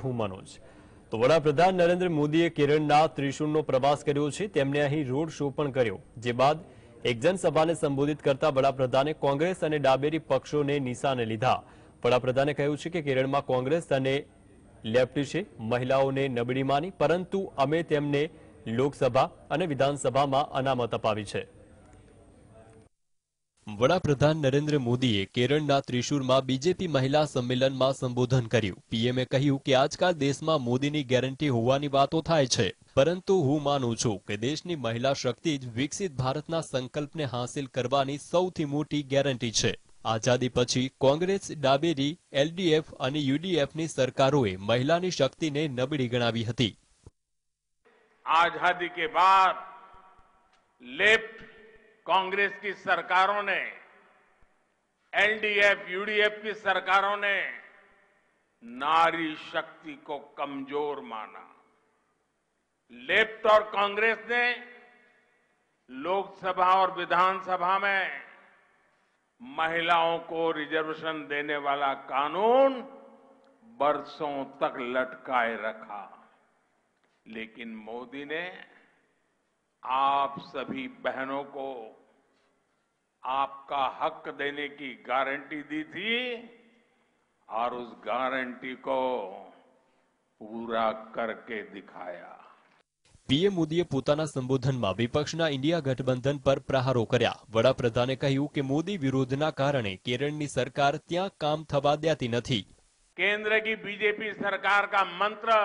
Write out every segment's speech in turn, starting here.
હું મનોજ। તો વડાપ્રધાન નરેન્દ્ર મોદીએ કેરળના ત્રિશુરનો પ્રવાસ કર્યો છે। તેમણે અહીં રોડ શો પણ કર્યો, જે બાદ એક જનસભાને સંબોધિત કરતા વડાપ્રધાને કોંગ્રેસ અને ડાબેરી પક્ષોને નિશાને લીધા। વડાપ્રધાને કહ્યું છે કે કેરળમાં કોંગ્રેસ અને લેફ્ટિસ્ટે મહિલાઓને નબળી માની, પરંતુ અમે તેમને લોકસભા અને વિધાનસભામાં અનામત અપાવી છે। વડાપ્રધાન નરેન્દ્ર મોદીએ કેરળના ત્રિશુરમાં બીજેપી મહિલા સંમેલનમાં સંબોધન કર્યું। પીએમએ કહ્યું કે આજકાલ દેશમાં મોદીની ગેરંટી હોવાની વાતો થાય છે, પરંતુ હું માનું છું કે દેશની મહિલા શક્તિ જ વિકસિત ભારતના સંકલ્પને હાંસિલ કરવાની સૌથી મોટી ગેરંટી છે। આઝાદી પછી કોંગ્રેસ, ડાબેરી, એલડીએફ અને યુડીએફની સરકારોએ મહિલાની શક્તિને નબળી ગણાવી હતી। आजादी के बाद लेफ्ट कांग्रेस की सरकारों ने, एलडीएफ, यूडीएफ की सरकारों ने नारी शक्ति को कमजोर माना। लेफ्ट और कांग्रेस ने लोकसभा और विधानसभा में महिलाओं को रिजर्वेशन देने वाला कानून बरसों तक लटकाए रखा, लेकिन मोदी ने आप सभी बहनों को आपका हक देने की गारंटी दी थी और उस गारंटी को पूरा करके दिखाया। પીએમ મોદીએ પોતાના સંબોધનમાં વિપક્ષના ઇન્ડિયા ગઠબંધન પર પ્રહારો કર્યા। વડાપ્રધાને કહ્યું કે મોદી વિરોધના કારણે કેરળની સરકાર ત્યાં કામ થવા દેતી નથી। केंद्र की बीजेपी सरकार का मंत्र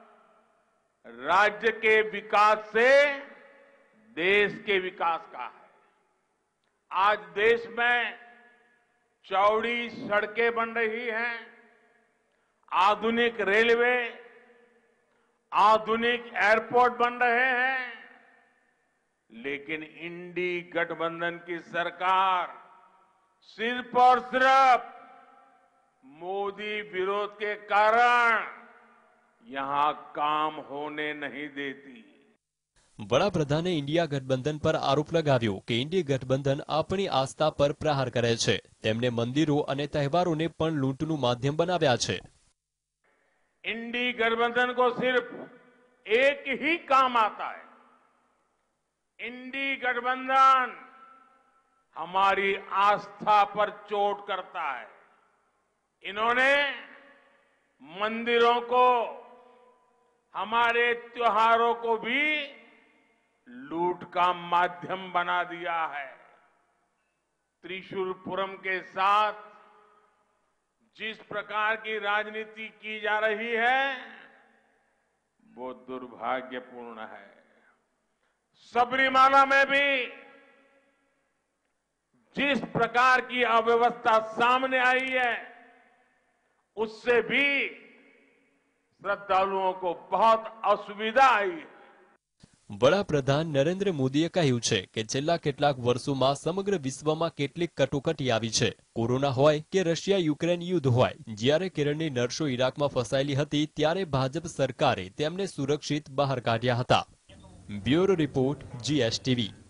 राज्य के विकास से देश के विकास का है। आज देश में चौड़ी सड़कें बन रही हैं, आधुनिक रेलवे, आधुनिक एयरपोर्ट बन रहे हैं, लेकिन इंडी गठबंधन की सरकार सिर्फ और सिर्फ मोदी विरोध के कारण यहां काम होने नहीं देती। વડાપ્રધાને ઇન્ડિયા ગઠબંધન પર આરોપ લગાવ્યો કે ઇન્ડિયા ગઠબંધન આપણી આસ્થા પર પ્રહાર કરે છે। તેમને મંદિરો અને તહેવારોને પણ લૂંટનું માધ્યમ બનાવ્યા છે। इंडी गठबंधन को सिर्फ एक ही काम आता है, इंडी गठबंधन हमारी आस्था पर चोट करता है। इन्होंने मंदिरों को, हमारे त्योहारों को भी लूट का माध्यम बना दिया है। त्रिशूलपुरम के साथ जिस प्रकार की राजनीति की जा रही है वो दुर्भाग्यपूर्ण है। सबरीमाला में भी जिस प्रकार की अव्यवस्था सामने आई है उससे भी श्रद्धालुओं को बहुत असुविधा आई है। વડાપ્રધાન નરેન્દ્ર મોદીએ કહ્યું છે કે છેલ્લા કેટલાક વર્ષોમાં સમગ્ર વિશ્વમાં કેટલીક કટોકટી આવી છે। કોરોના હોય કે રશિયા યુક્રેન યુદ્ધ હોય, જ્યારે કેરળની નર્સો ઇરાકમાં ફસાયેલી હતી ત્યારે ભાજપ સરકારે તેમને સુરક્ષિત બહાર કાઢ્યા હતા। Bureau report, GSTV।